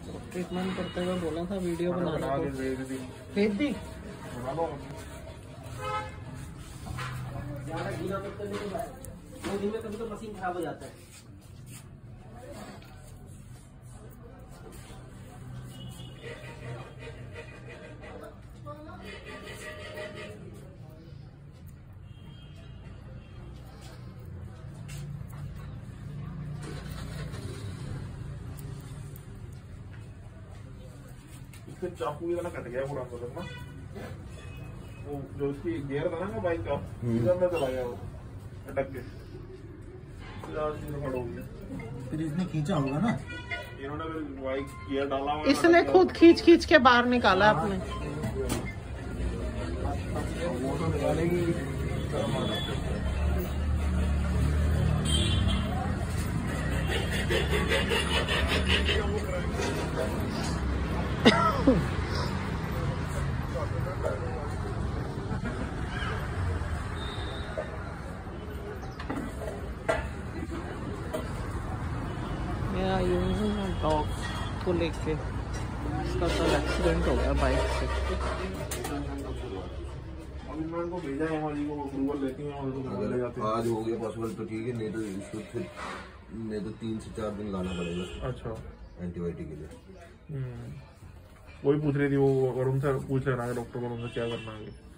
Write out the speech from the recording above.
Treatment करते हुए बोला था वीडियो बना के भेज दी। ज़्यादा गीला मत करने के बाद 2 दिन में कभी तो मशीन खराब हो जाता है। चाकू ये वाला कट गया पूरा मतलब ना, वो जो इसकी गियर था ना बाइक का, इधर में चला गया वो अटक के, फिर इसने खींचा होगा ना, इन्होंने बाइक गियर डाला, इसने खुद खींच के बाहर निकाला आपने। वो तो निकालेगी। मैं आई हूँ डॉग को लेके, इसका तो एक्सीडेंट हो गया बाइक से। अभी मैं उनको भेजा है, हमारी को अप्रूवल लेती हैं और ले जाते हैं। आज हो गया पॉसिबल तो ठीक है, नहीं तो 3 से 4 दिन लाना पड़ेगा। अच्छा, एंटीबायोटिक के लिए। वही पूछ रही थी वो, वरुण से पूछ लेना है डॉक्टर को, उनसे क्या करना है।